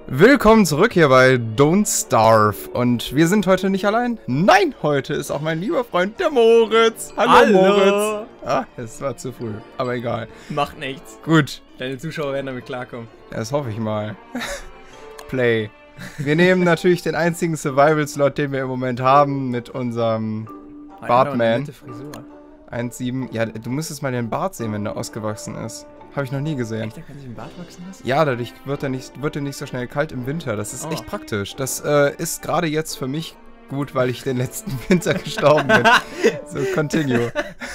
Willkommen zurück hier bei Don't Starve. Und wir sind heute nicht allein. Nein, heute ist auch mein lieber Freund, der Moritz. Hallo. Moritz. Ah, es war zu früh, aber egal. Macht nichts. Gut. Deine Zuschauer werden damit klarkommen. Das hoffe ich mal. Play. Wir nehmen natürlich den einzigen Survival-Slot, den wir im Moment haben, mit unserem Bartman. 1,7. Ja, du müsstest mal den Bart sehen, wenn der ausgewachsen ist. Habe ich noch nie gesehen. Echt, da kann sich ein Bart wachsen lassen? Ja, dadurch wird er nicht so schnell kalt im Winter. Das ist echt praktisch. Das ist gerade jetzt für mich gut, weil ich den letzten Winter gestorben bin. So, continue.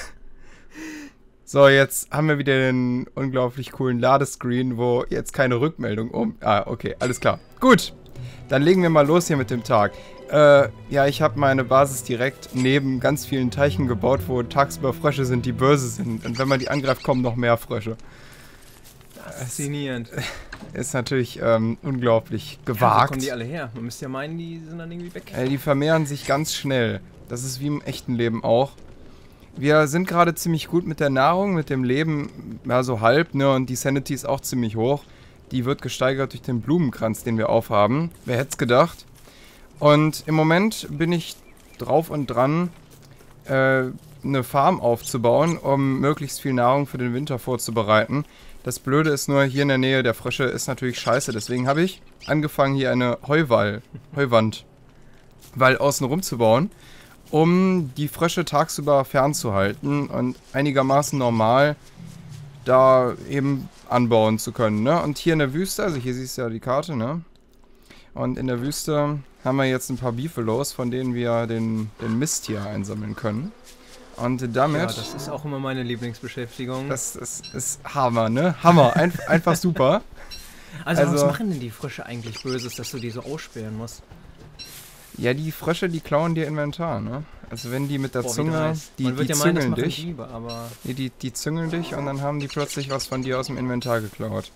So, jetzt haben wir wieder den unglaublich coolen Ladescreen, wo jetzt keine Rückmeldung okay, alles klar. Gut, dann legen wir mal los hier mit dem Tag. Ja, ich habe meine Basis direkt neben ganz vielen Teichen gebaut, wo tagsüber Frösche sind, die böse sind. Und wenn man die angreift, kommen noch mehr Frösche. Faszinierend. Ist natürlich unglaublich gewagt. Ja, wo kommen die alle her? Man müsste ja meinen, die sind dann irgendwie weg. Die vermehren sich ganz schnell. Das ist wie im echten Leben auch. Wir sind gerade ziemlich gut mit der Nahrung, mit dem Leben, ja so halb, ne? Und die Sanity ist auch ziemlich hoch. Die wird gesteigert durch den Blumenkranz, den wir aufhaben. Wer hätte es gedacht? Und im Moment bin ich drauf und dran, eine Farm aufzubauen, um möglichst viel Nahrung für den Winter vorzubereiten. Das Blöde ist nur, hier in der Nähe der Frösche ist natürlich scheiße. Deswegen habe ich angefangen, hier eine Heuwand außenrum zu bauen, um die Frösche tagsüber fernzuhalten und einigermaßen normal da eben anbauen zu können, ne? Und hier in der Wüste, also hier siehst du ja die Karte, ne? Und in der Wüste haben wir jetzt ein paar Buffalos, von denen wir den Mist hier einsammeln können. Und damit... Ja, das ist auch immer meine Lieblingsbeschäftigung. Das ist Hammer, ne? Hammer, einfach super. Also was machen denn die Frösche eigentlich Böses, dass du die so aussperren musst? Ja, die Frösche, die klauen dir Inventar, ne? Also wenn die mit der Zunge, die züngeln dich. Diebe, aber die züngeln dich und dann haben die plötzlich was von dir aus dem Inventar geklaut.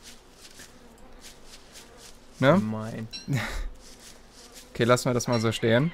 Ne? Gemein. Okay, lassen wir das mal so stehen.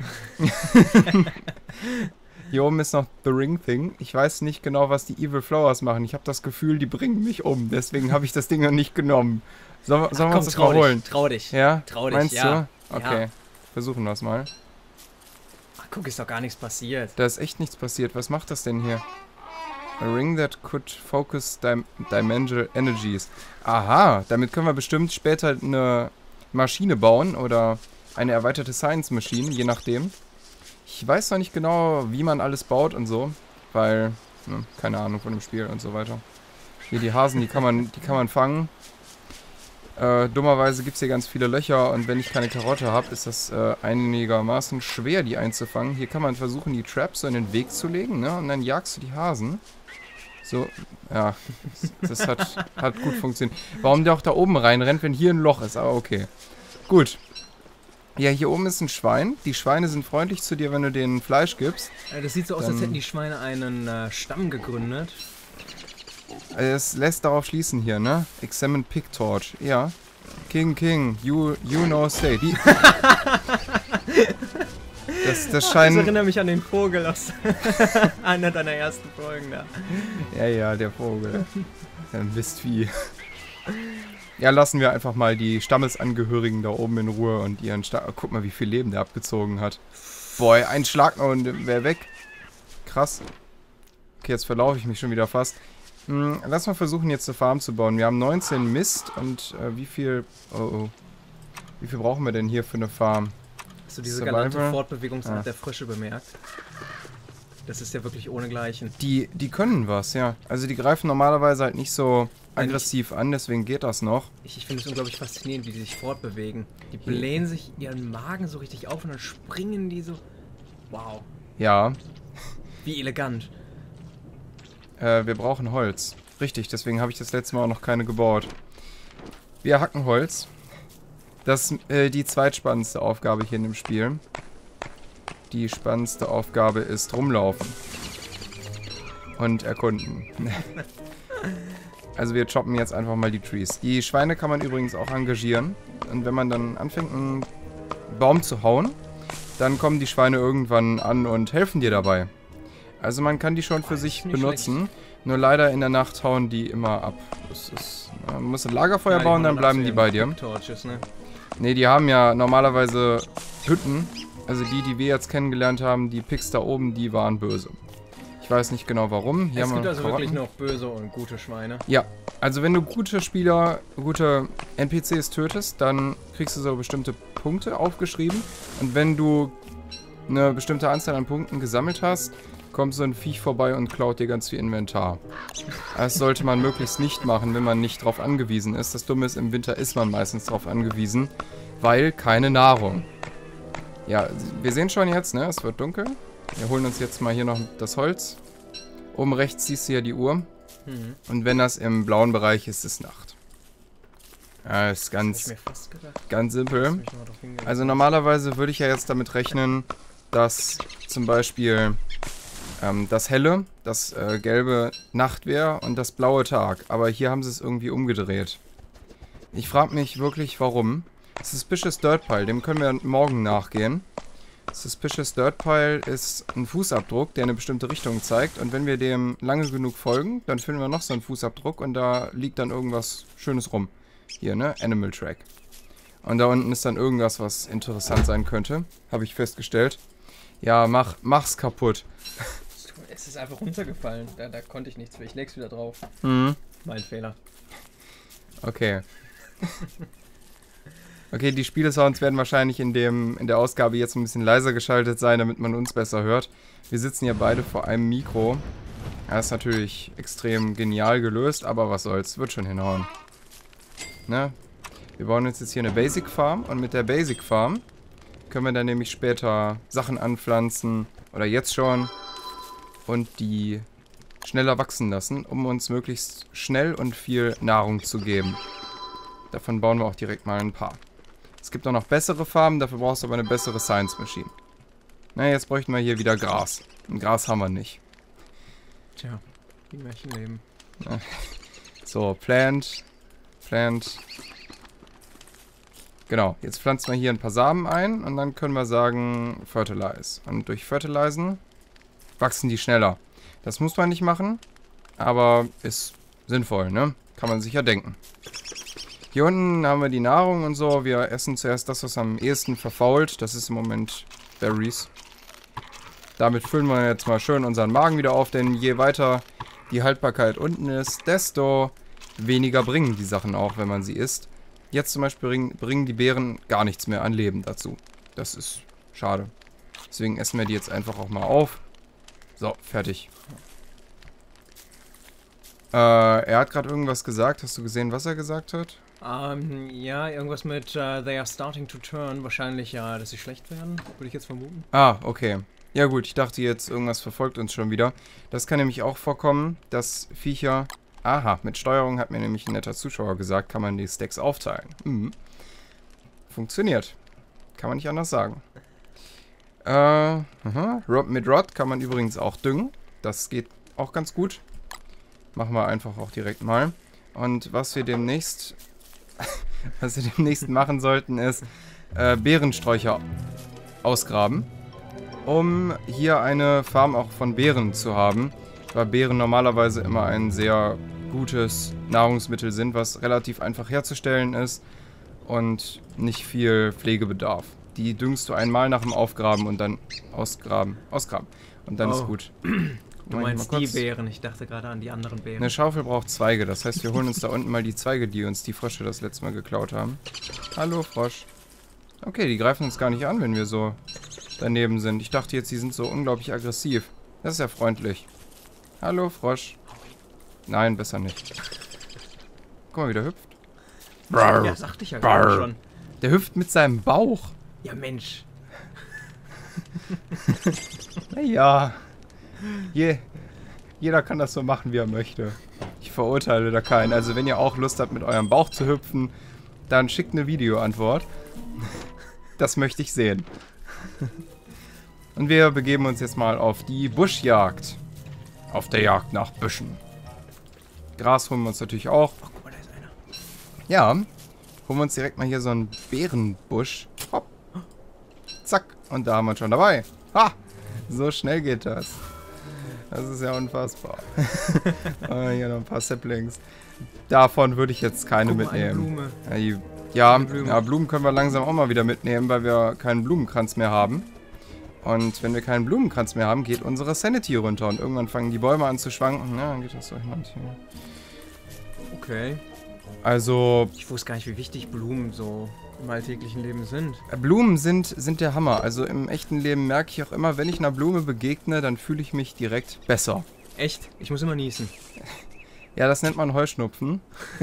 Hier oben ist noch The Ring Thing. Ich weiß nicht genau, was die Evil Flowers machen. Ich habe das Gefühl, die bringen mich um. Deswegen habe ich das Ding noch nicht genommen. Sollen wir uns das mal holen? Trau dich. Ja? Trau dich, meinst ja. du? Okay, ja. Versuchen wir es mal. Ach, guck, ist doch gar nichts passiert. Da ist echt nichts passiert. Was macht das denn hier? A ring that could focus dimensional energies. Aha, damit können wir bestimmt später eine Maschine bauen oder eine erweiterte Science Machine, je nachdem. Ich weiß noch nicht genau, wie man alles baut und so, weil, ne, keine Ahnung von dem Spiel und so weiter. Hier die Hasen, die kann man fangen. Dummerweise gibt es hier ganz viele Löcher und wenn ich keine Karotte habe, ist das einigermaßen schwer, die einzufangen. Hier kann man versuchen, die Traps so in den Weg zu legen, ne, und dann jagst du die Hasen. So, ja, das hat gut funktioniert. Warum der auch da oben reinrennt, wenn hier ein Loch ist, aber okay. Gut. Ja, hier oben ist ein Schwein. Die Schweine sind freundlich zu dir, wenn du denen Fleisch gibst. Das sieht so aus, als hätten die Schweine einen Stamm gegründet. Es lässt darauf schließen hier, ne? Examine Pig Torch. Ja. King, you know stay. Das scheint... Das erinnert mich an den Vogel aus einer deiner ersten Folgen da. Ja, der Vogel. Ein Mistvieh. Ja, lassen wir einfach mal die Stammesangehörigen da oben in Ruhe und ihren guck mal, wie viel Leben der abgezogen hat. Boah, ein Schlag noch und wäre weg. Krass. Okay, jetzt verlaufe ich mich schon wieder fast. Lass mal versuchen, jetzt eine Farm zu bauen. Wir haben 19 Mist und wie viel... Wie viel brauchen wir denn hier für eine Farm? Hast du diese galante Fortbewegungsart der Frösche bemerkt? Das ist ja wirklich ohnegleichen. Die können was, ja. Also die greifen normalerweise halt nicht so aggressiv an, deswegen geht das noch. Ich finde es unglaublich faszinierend, wie die sich fortbewegen. Die blähen sich ihren Magen so richtig auf und dann springen die so... Wow. Ja. Wie elegant. Wir brauchen Holz. Richtig, deswegen habe ich das letzte Mal auch noch keine gebaut. Wir hacken Holz. Das ist die zweitspannendste Aufgabe hier in dem Spiel. Die spannendste Aufgabe ist rumlaufen. Und erkunden. Also wir choppen jetzt einfach mal die Trees. Die Schweine kann man übrigens auch engagieren. Und wenn man dann anfängt, einen Baum zu hauen, dann kommen die Schweine irgendwann an und helfen dir dabei. Also man kann die schon für sich benutzen. Schlecht. Nur leider in der Nacht hauen die immer ab. Man muss ein Lagerfeuer bauen, dann bleiben die bei dir. Torches, ne? Ne, die haben ja normalerweise Hütten. Also die wir jetzt kennengelernt haben, die Pigs da oben, die waren böse. Ich weiß nicht genau warum. Hier es haben gibt wir also Karotten. wirklich noch böse und gute Schweine. Ja, also wenn du gute Spieler, gute NPCs tötest, dann kriegst du so bestimmte Punkte aufgeschrieben. Und wenn du eine bestimmte Anzahl an Punkten gesammelt hast, kommt so ein Viech vorbei und klaut dir ganz viel Inventar. Das sollte man möglichst nicht machen, wenn man nicht drauf angewiesen ist. Das Dumme ist, im Winter ist man meistens drauf angewiesen, weil keine Nahrung. Ja, wir sehen schon jetzt, ne? Es wird dunkel. Wir holen uns jetzt mal hier noch das Holz. Oben rechts siehst du ja die Uhr. Mhm. Und wenn das im blauen Bereich ist, ist Nacht. Ja, ist Hab ich ganz, mir fast gedacht. ganz simpel. Lass mich mal drauf hingehen. Also normalerweise würde ich ja jetzt damit rechnen, dass zum Beispiel das helle, das gelbe Nacht wäre und das blaue Tag. Aber hier haben sie es irgendwie umgedreht. Ich frage mich wirklich, warum. Suspicious Dirt Pile, dem können wir morgen nachgehen. Suspicious Dirt Pile ist ein Fußabdruck, der eine bestimmte Richtung zeigt. Und wenn wir dem lange genug folgen, dann finden wir noch so einen Fußabdruck und da liegt dann irgendwas Schönes rum. Hier, ne? Animal Track. Und da unten ist dann irgendwas, was interessant sein könnte. Habe ich festgestellt. Ja, mach's kaputt. Es ist einfach runtergefallen. Da konnte ich nichts für. Ich leg's wieder drauf. Mhm. Mein Fehler. Okay. Okay, die Spielesounds werden wahrscheinlich in der Ausgabe jetzt ein bisschen leiser geschaltet sein, damit man uns besser hört. Wir sitzen ja beide vor einem Mikro. Ja, ist natürlich extrem genial gelöst, aber was soll's, wird schon hinhauen. Ne? Wir bauen uns jetzt hier eine Basic Farm und mit der Basic Farm können wir dann nämlich später Sachen anpflanzen oder jetzt schon und die schneller wachsen lassen, um uns möglichst schnell und viel Nahrung zu geben. Davon bauen wir auch direkt mal ein paar. Es gibt auch noch bessere Farmen, dafür brauchst du aber eine bessere Science Machine. Na, jetzt bräuchten wir hier wieder Gras. Und Gras haben wir nicht. Tja, wie Märchenleben. So, Plant. Genau, jetzt pflanzen wir hier ein paar Samen ein und dann können wir sagen Fertilize. Und durch Fertilizen wachsen die schneller. Das muss man nicht machen, aber ist sinnvoll, ne? Kann man sich ja denken. Hier unten haben wir die Nahrung und so. Wir essen zuerst das, was am ehesten verfault. Das ist im Moment Berries. Damit füllen wir jetzt mal schön unseren Magen wieder auf, denn je weiter die Haltbarkeit unten ist, desto weniger bringen die Sachen auch, wenn man sie isst. Jetzt zum Beispiel bringen die Beeren gar nichts mehr an Leben dazu. Das ist schade. Deswegen essen wir die jetzt einfach auch mal auf. So, fertig. Er hat gerade irgendwas gesagt. Hast du gesehen, was er gesagt hat? Ja, irgendwas mit they are starting to turn. Wahrscheinlich ja, dass sie schlecht werden, würde ich jetzt vermuten. Ah, okay. Ja gut, ich dachte jetzt, irgendwas verfolgt uns schon wieder. Das kann nämlich auch vorkommen, dass Viecher... Aha, mit Steuerung hat mir nämlich ein netter Zuschauer gesagt, kann man die Stacks aufteilen. Mhm. Funktioniert. Kann man nicht anders sagen. Mit Rod kann man übrigens auch düngen. Das geht auch ganz gut. Machen wir einfach auch direkt mal. Und was wir demnächst machen sollten, ist Beerensträucher ausgraben, um hier eine Farm auch von Beeren zu haben, weil Beeren normalerweise immer ein sehr gutes Nahrungsmittel sind, was relativ einfach herzustellen ist und nicht viel Pflegebedarf. Die düngst du einmal nach dem Aufgraben und dann ausgraben. Und dann ist gut. Du meinst die Beeren, ich dachte gerade an die anderen Beeren. Eine Schaufel braucht Zweige, das heißt, wir holen uns da unten mal die Zweige, die uns die Frösche das letzte Mal geklaut haben. Hallo, Frosch. Okay, die greifen uns gar nicht an, wenn wir so daneben sind. Ich dachte jetzt, die sind so unglaublich aggressiv. Das ist ja freundlich. Hallo, Frosch. Nein, besser nicht. Guck mal, wie der hüpft. Ja, sagte ich ja gerade schon. Der hüpft mit seinem Bauch. Ja, Mensch. Naja. Jeder kann das so machen, wie er möchte. Ich verurteile da keinen. Also wenn ihr auch Lust habt, mit eurem Bauch zu hüpfen, dann schickt eine Videoantwort. Das möchte ich sehen. Und wir begeben uns jetzt mal auf die Buschjagd. Auf der Jagd nach Büschen. Gras holen wir uns natürlich auch. Oh, guck mal, da ist einer. Ja. Holen wir uns direkt mal hier so einen Beerenbusch. Hopp. Zack. Und da haben wir ihn schon dabei. Ha! So schnell geht das. Das ist ja unfassbar. Hier noch ein paar Saplings. Davon würde ich jetzt keine mitnehmen. Eine Blume. Ja, die Ja, Blumen. ja, Blumen können wir langsam auch mal wieder mitnehmen, weil wir keinen Blumenkranz mehr haben. Und wenn wir keinen Blumenkranz mehr haben, geht unsere Sanity runter. Und irgendwann fangen die Bäume an zu schwanken. Ja, dann geht das so hin und her. Okay. Also, Ich wusste gar nicht, wie wichtig Blumen so im alltäglichen Leben sind. Blumen sind der Hammer. Also im echten Leben merke ich auch immer, wenn ich einer Blume begegne, dann fühle ich mich direkt besser. Echt? Ich muss immer niesen. Ja, das nennt man Heuschnupfen.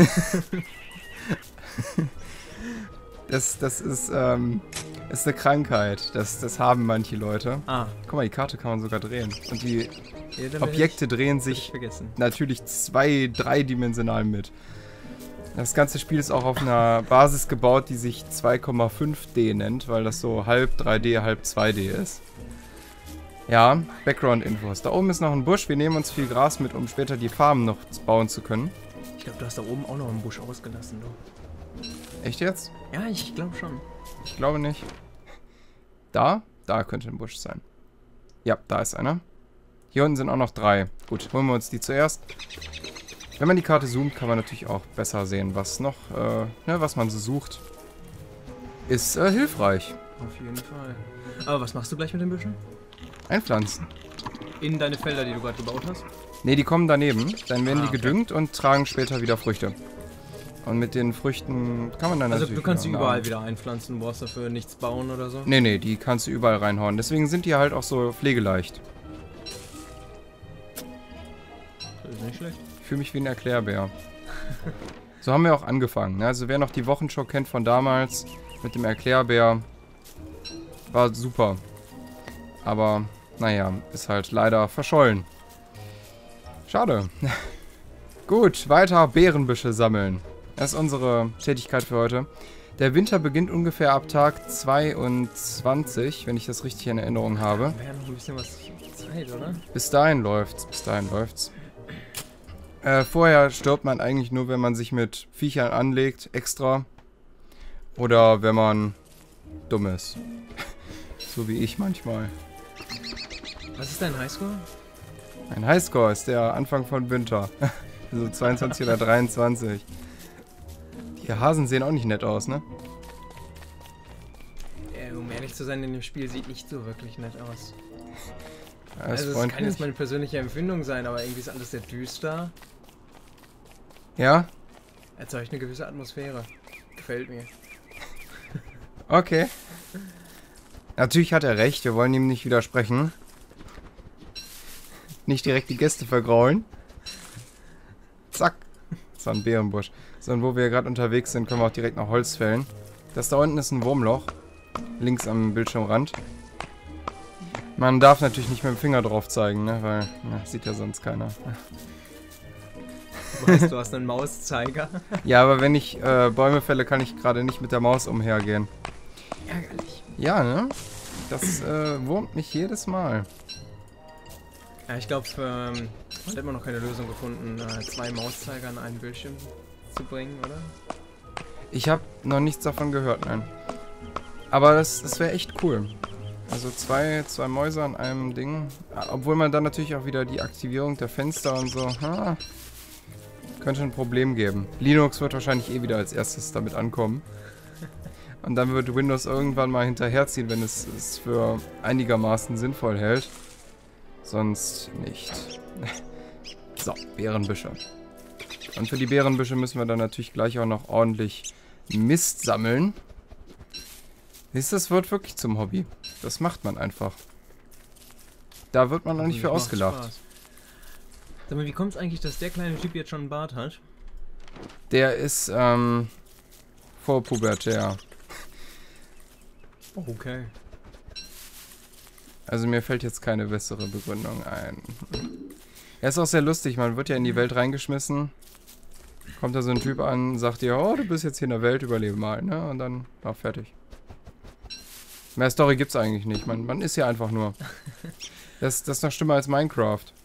Das ist eine Krankheit. Das haben manche Leute. Ah. Guck mal, die Karte kann man sogar drehen. Und die Ja, dann Objekte drehen hätte ich sich vergessen. natürlich dreidimensional mit. Das ganze Spiel ist auch auf einer Basis gebaut, die sich 2,5D nennt, weil das so halb 3D, halb 2D ist. Ja, Background-Infos. Da oben ist noch ein Busch. Wir nehmen uns viel Gras mit, um später die Farmen noch bauen zu können. Ich glaube, du hast da oben auch noch einen Busch ausgelassen, du. Echt jetzt? Ja, ich glaube schon. Ich glaube nicht. Da? Da könnte ein Busch sein. Ja, da ist einer. Hier unten sind auch noch 3. Gut, holen wir uns die zuerst. Wenn man die Karte zoomt, kann man natürlich auch besser sehen, was noch, was man so sucht. Ist hilfreich. Auf jeden Fall. Aber was machst du gleich mit den Büschen? Einpflanzen. In deine Felder, die du gerade gebaut hast? Ne, die kommen daneben. Dann werden die Okay. gedüngt und tragen später wieder Früchte. Und mit den Früchten kann man dann Also natürlich... du kannst sie wieder überall nagen. wieder einpflanzen, du brauchst dafür nichts bauen oder so? Nee, die kannst du überall reinhauen. Deswegen sind die halt auch so pflegeleicht. Das ist nicht schlecht. Ich fühle mich wie ein Erklärbär. So haben wir auch angefangen. Ne? Also wer noch die Wochenshow kennt von damals mit dem Erklärbär, war super. Aber, naja, ist halt leider verschollen. Schade. Gut, weiter Beerenbüsche sammeln. Das ist unsere Tätigkeit für heute. Der Winter beginnt ungefähr ab Tag 22, wenn ich das richtig in Erinnerung habe. Wäre noch ein bisschen was Zeit, oder? Bis dahin läuft's. Vorher stirbt man eigentlich nur, wenn man sich mit Viechern anlegt, extra. Oder wenn man dumm ist. So wie ich manchmal. Was ist dein Highscore? Mein Highscore ist der Anfang von Winter. Also 22 oder 23. Die Hasen sehen auch nicht nett aus, ne? Um ehrlich zu sein, in dem Spiel sieht nicht so wirklich nett aus. Er ist Also es kann freundlich. jetzt meine persönliche Empfindung sein, aber irgendwie ist alles sehr düster. Ja? Erzeugt eine gewisse Atmosphäre. Gefällt mir. Okay. Natürlich hat er recht, wir wollen ihm nicht widersprechen. Nicht direkt die Gäste vergraulen. Zack. Das war ein Beerenbusch. So, und wo wir gerade unterwegs sind, können wir auch direkt noch Holz fällen. Das da unten ist ein Wurmloch. Links am Bildschirmrand. Man darf natürlich nicht mit dem Finger drauf zeigen, ne? Weil, sieht ja sonst keiner. Du weißt, du hast einen Mauszeiger. Ja, aber wenn ich Bäume fälle, kann ich gerade nicht mit der Maus umhergehen. Ärgerlich. Ja, ne? Das wurmt mich jedes Mal. Ja, ich glaube, man hat immer noch keine Lösung gefunden, 2 Mauszeiger an einen Bildschirm zu bringen, oder? Ich habe noch nichts davon gehört, nein. Aber das wäre echt cool. Also zwei Mäuse an einem Ding. Obwohl man dann natürlich auch wieder die Aktivierung der Fenster und so. Könnte ein Problem geben. Linux wird wahrscheinlich eh wieder als erstes damit ankommen. Und dann wird Windows irgendwann mal hinterherziehen, wenn es für einigermaßen sinnvoll hält. Sonst nicht. So, Beerenbüsche. Und für die Beerenbüsche müssen wir dann natürlich gleich auch noch ordentlich Mist sammeln. Das wird wirklich zum Hobby. Das macht man einfach. Da wird man noch nicht für Macht ausgelacht. Spaß. Sag mal, wie kommt es eigentlich, dass der kleine Typ jetzt schon einen Bart hat? Der ist, vorpubertär. Okay. Also mir fällt jetzt keine bessere Begründung ein. Er ist auch sehr lustig, man wird ja in die Welt reingeschmissen. Kommt da so ein Typ an, sagt dir, oh, du bist jetzt hier in der Welt, überlebe mal, ne? Und dann, fertig. Mehr Story gibt's eigentlich nicht, man ist ja einfach nur. Das ist noch schlimmer als Minecraft.